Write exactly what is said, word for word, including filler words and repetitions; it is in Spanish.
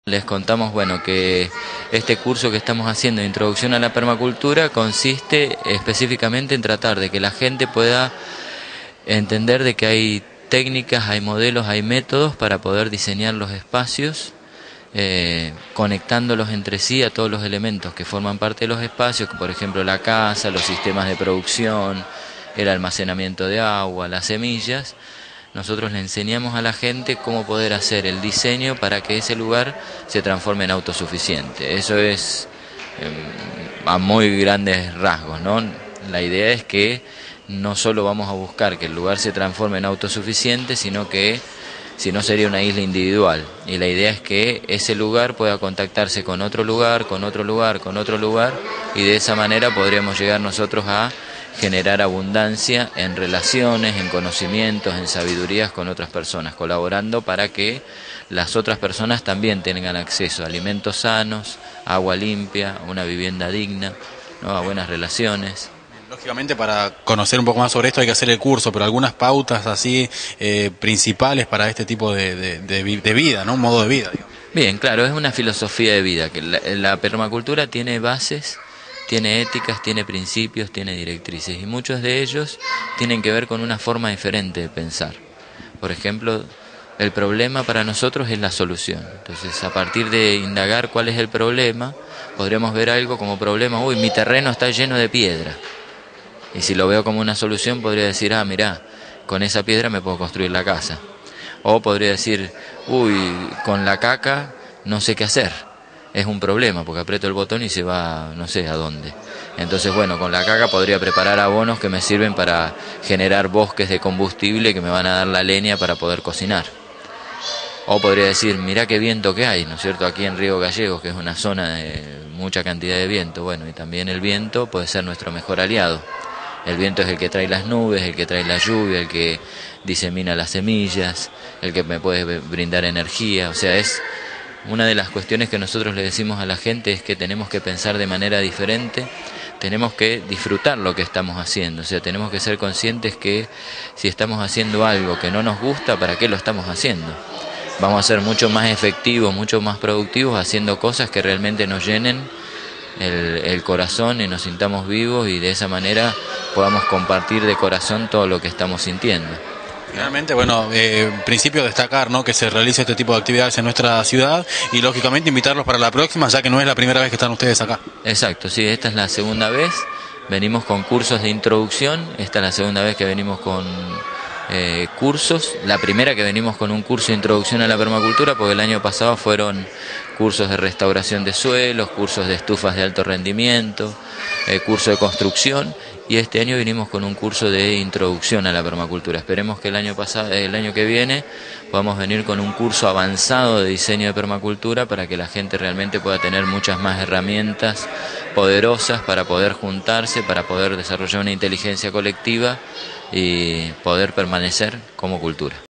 Les contamos, bueno, que este curso que estamos haciendo de Introducción a la Permacultura consiste específicamente en tratar de que la gente pueda entender de que hay técnicas, hay modelos, hay métodos para poder diseñar los espacios, eh, conectándolos entre sí a todos los elementos que forman parte de los espacios, por ejemplo la casa, los sistemas de producción, el almacenamiento de agua, las semillas. Nosotros le enseñamos a la gente cómo poder hacer el diseño para que ese lugar se transforme en autosuficiente. Eso es eh, a muy grandes rasgos, ¿no? La idea es que no solo vamos a buscar que el lugar se transforme en autosuficiente, sino que si no sería una isla individual. Y la idea es que ese lugar pueda contactarse con otro lugar, con otro lugar, con otro lugar, y de esa manera podríamos llegar nosotros a generar abundancia en relaciones, en conocimientos, en sabidurías con otras personas, colaborando para que las otras personas también tengan acceso a alimentos sanos, agua limpia, a una vivienda digna, ¿no? A buenas relaciones. Lógicamente, para conocer un poco más sobre esto hay que hacer el curso, pero algunas pautas así eh, principales para este tipo de, de, de, de vida, ¿no? Un modo de vida, digamos. Bien, claro, es una filosofía de vida, que la, la permacultura tiene bases, tiene éticas, tiene principios, tiene directrices, y muchos de ellos tienen que ver con una forma diferente de pensar. Por ejemplo, el problema para nosotros es la solución. Entonces, a partir de indagar cuál es el problema, podríamos ver algo como problema, uy, mi terreno está lleno de piedra. Y si lo veo como una solución, podría decir, ah, mirá, con esa piedra me puedo construir la casa. O podría decir, uy, con la caca no sé qué hacer. Es un problema, porque aprieto el botón y se va no sé a dónde. Entonces, bueno, con la caca podría preparar abonos que me sirven para generar bosques de combustible que me van a dar la leña para poder cocinar. O podría decir, mirá qué viento que hay, ¿no es cierto?, aquí en Río Gallegos, que es una zona de mucha cantidad de viento. Bueno, y también el viento puede ser nuestro mejor aliado. El viento es el que trae las nubes, el que trae la lluvia, el que disemina las semillas, el que me puede brindar energía. O sea, es una de las cuestiones que nosotros le decimos a la gente es que tenemos que pensar de manera diferente, tenemos que disfrutar lo que estamos haciendo. O sea, tenemos que ser conscientes que si estamos haciendo algo que no nos gusta, ¿para qué lo estamos haciendo? Vamos a ser mucho más efectivos, mucho más productivos haciendo cosas que realmente nos llenen el, el corazón y nos sintamos vivos, y de esa manera podamos compartir de corazón todo lo que estamos sintiendo. Finalmente, bueno, eh, en principio destacar, ¿no?, que se realice este tipo de actividades en nuestra ciudad, y lógicamente invitarlos para la próxima, ya que no es la primera vez que están ustedes acá. Exacto, sí, esta es la segunda vez. Venimos con cursos de introducción, esta es la segunda vez que venimos con eh, cursos. La primera que venimos con un curso de introducción a la permacultura, porque el año pasado fueron cursos de restauración de suelos, cursos de estufas de alto rendimiento, eh, curso de construcción, y este año vinimos con un curso de introducción a la permacultura. Esperemos que el año pasado, el año que viene podamos venir con un curso avanzado de diseño de permacultura para que la gente realmente pueda tener muchas más herramientas poderosas para poder juntarse, para poder desarrollar una inteligencia colectiva y poder permanecer como cultura.